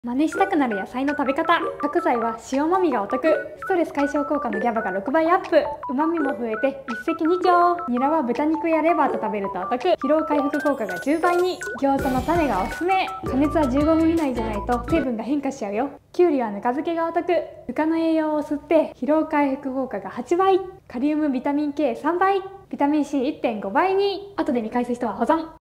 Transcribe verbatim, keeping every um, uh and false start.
真似したくなる野菜の食べ方。白菜は塩もみがお得。ストレス解消効果のギャバがろくばいアップ。旨味も増えて一石二鳥。ニラは豚肉やレバーと食べるとお得。疲労回復効果がじゅうばいに。餃子の種がおすすめ。加熱はじゅうごふん以内じゃないと成分が変化しちゃうよ。きゅうりはぬか漬けがお得。ぬかの栄養を吸って疲労回復効果がはちばい。カリウムビタミン ケーさんばい。ビタミン シーいってんごばいに。後で見返す人は保存。